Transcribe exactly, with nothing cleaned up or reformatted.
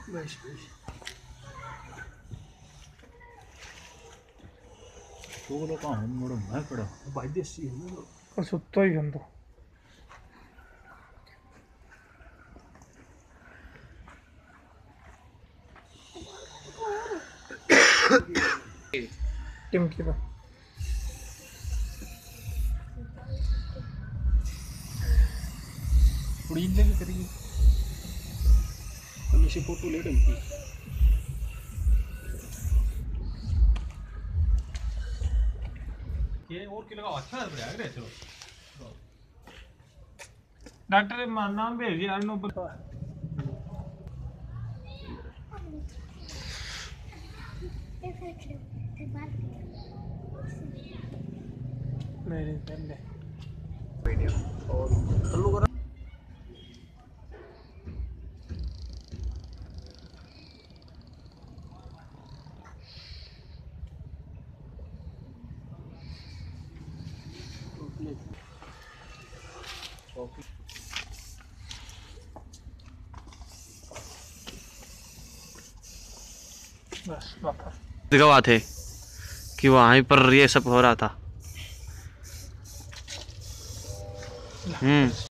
बस बस तो लोग कहाँ हैं मोड़ में पड़ा भाई देसी है ना और सुत्ता ही गंदो टिमकी पे उड़ी ले करिए हमेशा फोटो ले डंकी ये और की लगा अच्छा लग रहा है चलो डॉक्टर नाम भेज दिया नो पर मेरे पहले वीडियो और चलो करा बस वापस गवाह थे कि वहीं पर ये सब हो रहा था। हम्म